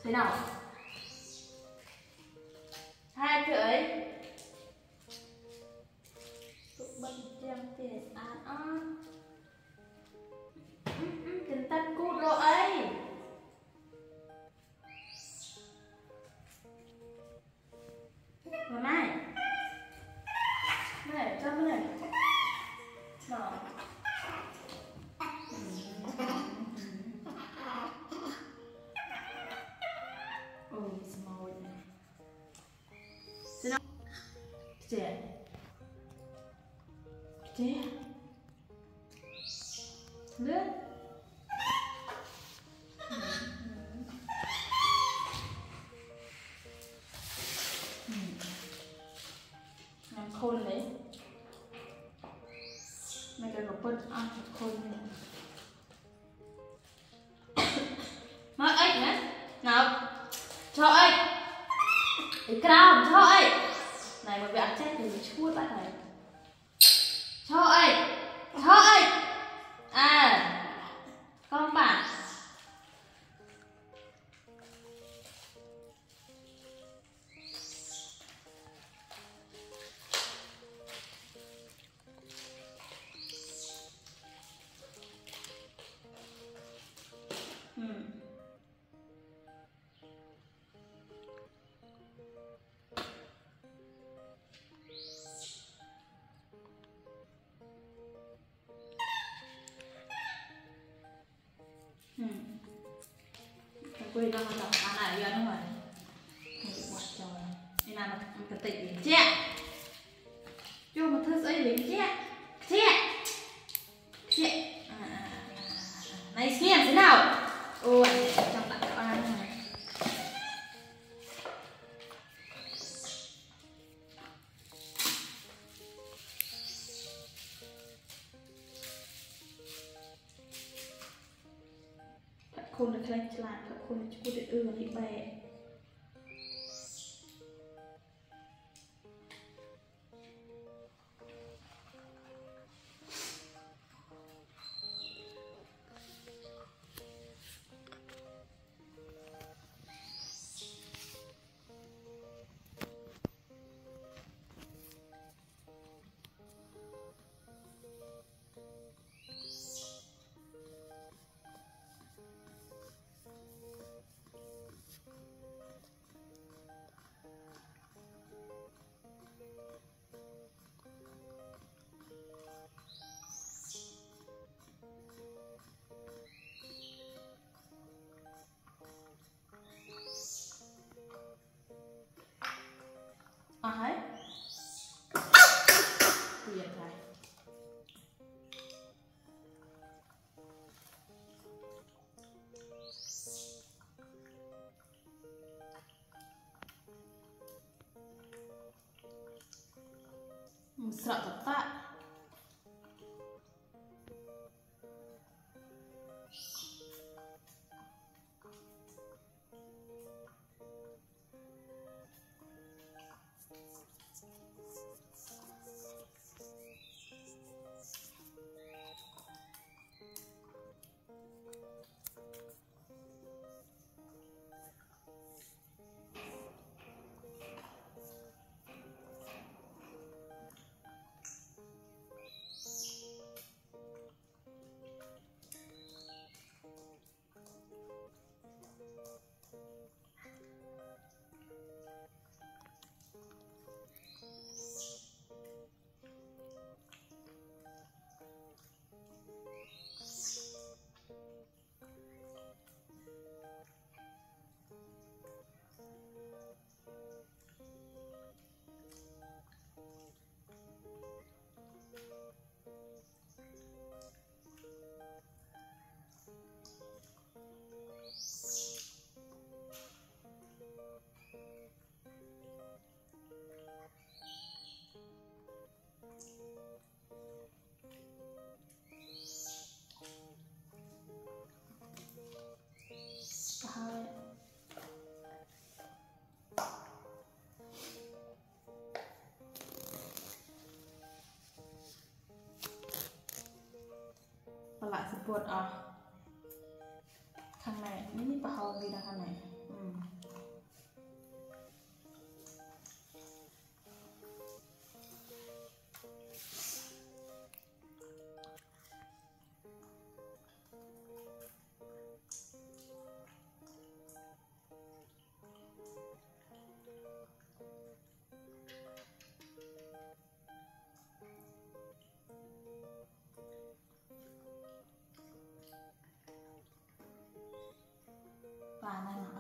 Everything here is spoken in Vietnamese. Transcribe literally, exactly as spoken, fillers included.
thế nào hai rưỡi tụi mình đem tiền ăn ăn tiền tân cút rồi ấy mà mai này cho cái này nào ôi small này thế nào trẻ trẻ lướt làm khôn đấy mày cần một bớt ăn thật khôn này nói ếch nhé nào cho ếch cái cao cho ếch này mà bị ăn chết thì chuốt bạn này cho ếch cho ếch à con bạn quên đâu mà chọn ăn này gần không phải không bị quạt trời nên là nó cái tịnh đến chết cho một thứ giấy đến chết chết chết này xem thế nào ôi trong bạn cho ăn này khôn được lên lại thật khôn được chút để ưa thì bè à hết tuyệt này sợ thật tạ lại support ở thằng này ini pahal di thằng này và này